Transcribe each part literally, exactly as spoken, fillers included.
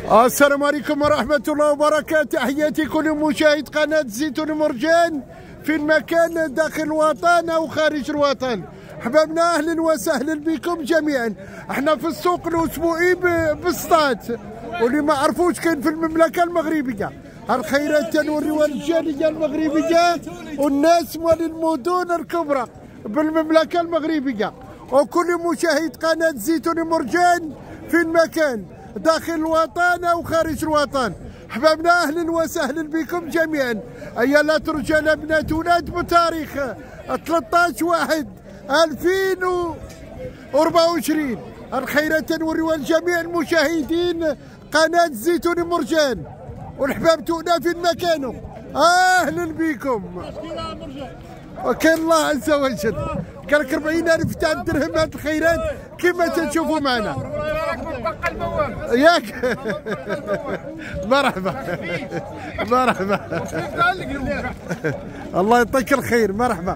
السلام عليكم ورحمة الله وبركاته. تحياتي كل مشاهد قناة زيتون مرجان في المكان داخل الوطن أو خارج الوطن. حبابنا أهلا وسهلا بكم جميعا. احنا في السوق الأسبوعي بسطات، واللي ما عرفوش كاين في المملكة المغربية. الخيرات تنوريوها الجالية المغربية والناس مال المدن الكبرى بالمملكة المغربية، وكل مشاهد قناة زيتون مرجان في المكان داخل الوطن أو خارج الوطن. حبابنا أهلا وسهلا بكم جميعا. أيالات رجال بنات ولاد بتاريخ ثلاثة عشر واحد ألفين وأربعة وعشرين. الخيرات تنوريوها لجميع المشاهدين قناة زيتون مرجان والحباب تونا في المكان. أهلا بكم. وكان الله عز وجل قال لك أربعين ألف تاع الدرهم هاد الخيرات كما تشوفوا معنا ياك. مرحبا مرحبا الله يعطيك الخير. مرحبا.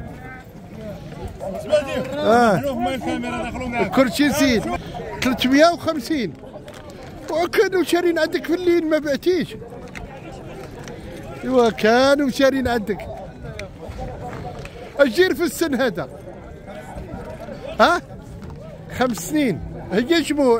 اه كل شيء زين ثلاثمية وخمسين، وكانوا شارين عندك في الليل ما بعتيش. ايوا كانوا شارين عندك. الجير في السن هذا ها خمس سنين هي جموع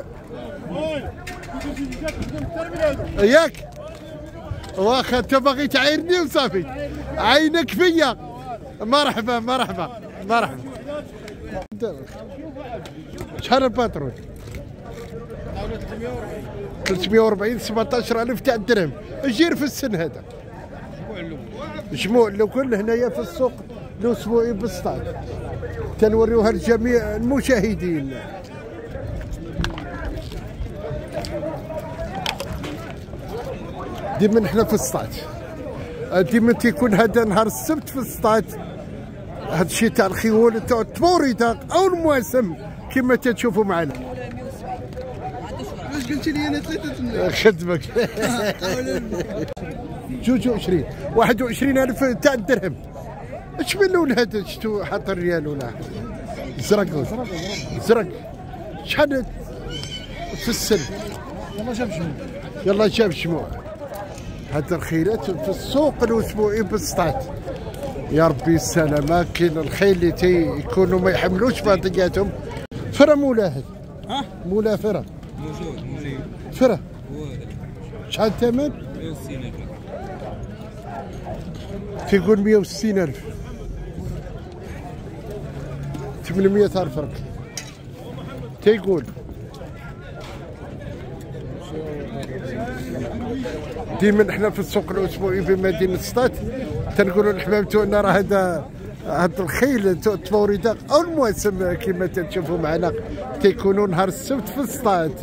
ياك. واخا انت باغي تعايرني وصافي عينك فيا. مرحبا مرحبا مرحبا. شحال الباترون؟ ثلاثمية وأربعين سبعطاش ألف تاع الدرهم. الجير في السن هذا جموع الكل هنايا في السوق الاسبوعي بسطات، تنوريوها لجميع المشاهدين. ديما نحنا في السطات، ديما تيكون هذا نهار السبت في السطات. هذا الشيء تاع الخيول تاع التبوريدة او المواسم كما تشوفوا معنا. واش قلتي لي انا ثلاثة؟ خدمك جوج وعشرين واحد وعشرين ألف تاع الدرهم. اش من لون هذا؟ شتو حاط الريال ولا زرق؟ زرق. شحال في السن؟ يلا جاب شموع. يلا جاب شموع. هذا الخيرات في السوق الاسبوعي بسطات. يا ربي السلامة. كاين الخيل اللي تيكونوا ما يحملوش باطياتهم. فرا مولاه ها؟ مولاه فرا موجود موجود فرا. شحال الثمن؟ مية وستين ألف. تيقول مية وستين ألف. ثمانمية ألف فرق تيقول. ديما احنا في السوق الاسبوعي في مدينه سطات تنقولوا الحباب تاعنا راه هذا هذا الخيل التبوريدة او المواسم كما تشوفوا معنا تيكونوا نهار السبت في سطات.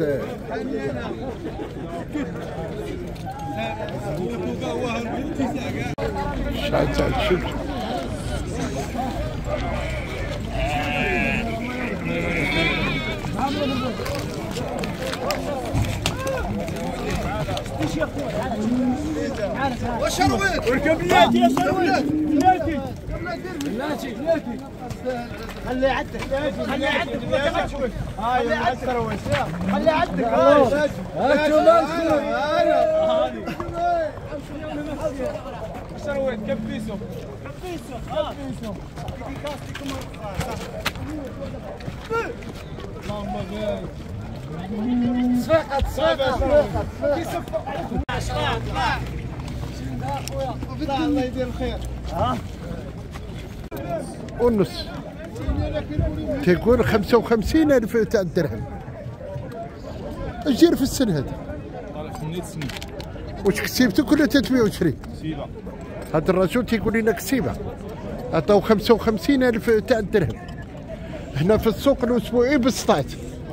شحال تاع الشوك؟ وشرويت اركب بلاتي يا شرويت. بلاتي بلاتي بلاتي خلي عندك خلي عندك ما تشوف. هاي يا شرويت خلي عندك. هاي شرويت كبيسو كبيسو كبيسو اللهم بارك. سرقت سرقت سرقت. طلع الله يدير الخير. ها ونص تيقول خمسة وخمسين ألف تاع الدرهم. الجير في السن هذا طالع ثمانية سنين. واش كسبتك ولا ثلاثمية وعشرين؟ كسيبة. هذا الرجل تيقول لنا كسيبه. عطاو خمسة وخمسين ألف تاع الدرهم هنا في السوق الاسبوعي بسطات.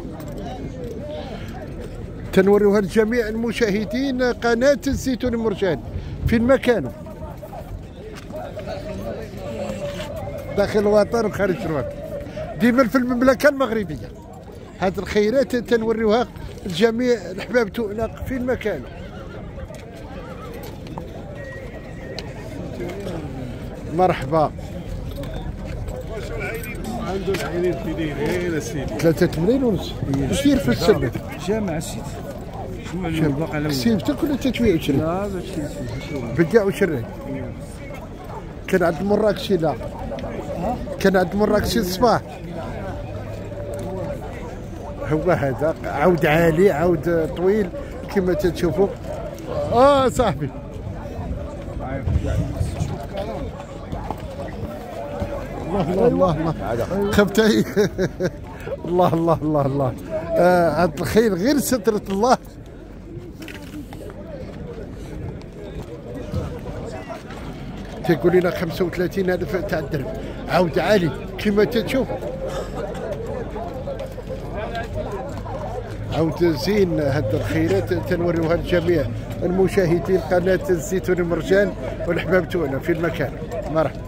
تنوريوها لجميع المشاهدين قناة الزيتون مرجان في المكان داخل الوطن وخارج الوطن. ديما في المملكة المغربية هذه الخيرات تنوريوها لجميع الحباب تؤنق في المكان. مرحبا. عنده العينين في دير غير السيدي ثلاثة وثمانين ونص. واش داير في السن؟ جامع السيد كسبتك ولا تتبيع وشري؟ لا باش نشوف. بيع وشري. كان عند مراكشي لا. كان عند مراكشي الصباح. هو هذا عود عالي عود طويل كما تشوفوا. اه صاحبي الله الله الله الله خبتي الله الله الله الله هذا آه الخير غير سترة الله. تقول لنا خمسة وثلاثين ألف تاع الدرهم عود عالي كما تشوف عود زين. هاد الخيرات تنوريوها لجميع المشاهدين قناة الزيتون مرجان والحباب تاعنا في المكان. مرحبا.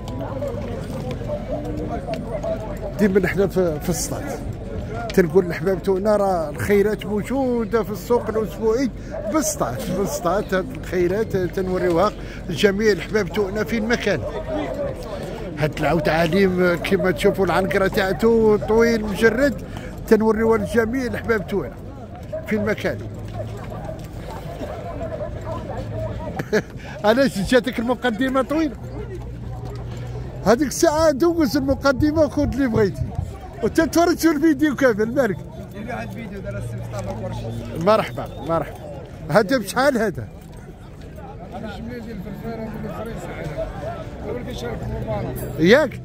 ديما نحن في, في الصطاد تنقول الحباب تاعنا راه الخيرات موجوده في السوق الاسبوعي بالصطاد بالصطاد. هاد الخيرات تنوريوها لجميع الحباب تاعنا في المكان. هاد العود عالي كما تشوفوا العنقره تاعته طويل مجرد تنوريوها لجميع الحباب تاعنا في المكان. علاش جاتك المقدمه طويله؟ هذيك الساعه دوز المقدمه وخذ اللي بغيتي وتتفرج في الفيديو كامل مالك. دير واحد الفيديو دار السبت ما كورش. مرحبا مرحبا. هذا بشحال هذا؟ هذا شميه ديال الفلفل هذا بالفرنسا هذا. قبل كيشارك في المباراه. ياك؟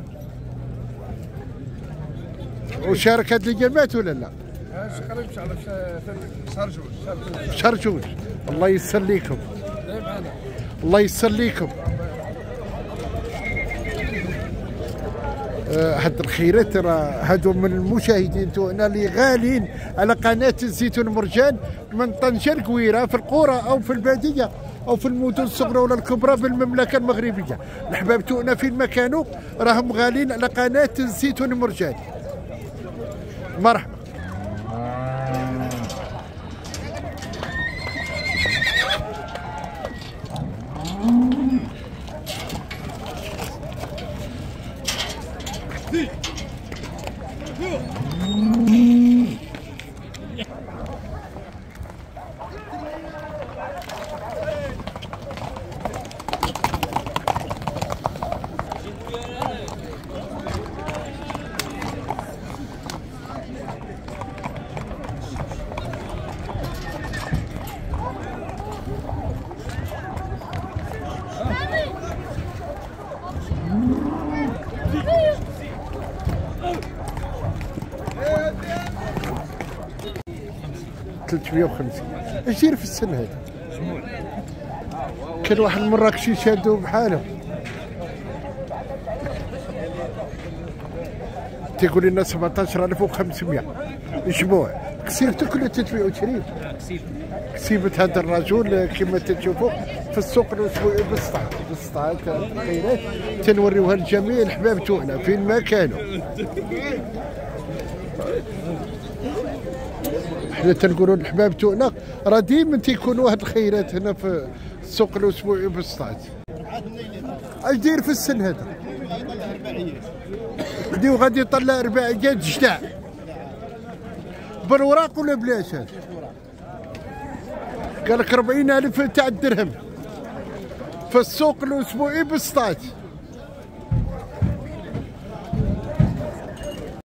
وشارك هاد الجامعات ولا لا؟ قريب على شهر جوج. شهر جوج. الله يسر ليكم. الله يسر ليكم. هاد الخيرات راه هادو من المشاهدين تاعنا اللي غالين على قناه الزيتون مرجان من طنجه الكويره في القرى او في الباديه او في المدن الصغرى ولا الكبرى بالمملكه المغربيه. الحباب تاعنا فين ما كانوا راهم غالين على قناه الزيتون مرجان. مرحبا. ثلاثمية وخمسين. اش داير في السن هذا؟ كان واحد المراكشي شادو بحاله. تيقول لنا سبعطاش ألف وخمسمية اسبوع. كسبتك ولا تتبيع وتشري؟ كسيب كسبت هذا الرجل كما تشوفوا في السوق الاسبوعي بالسطح بالسطح. الخيرات تنوريوها لجميع الحباب تاعنا فين ما كانوا. حنا تنقولوا الحباب تاعنا راه ديما تيكونوا هاد الخيرات هنا في السوق الاسبوعي بالسطات. اش داير في السن هذا؟ غادي وغادي يطلع رباعيات جداع بالوراق ولا بلاش؟ هذا قال لك أربعين ألف تاع الدرهم في السوق الاسبوعي بالسطات.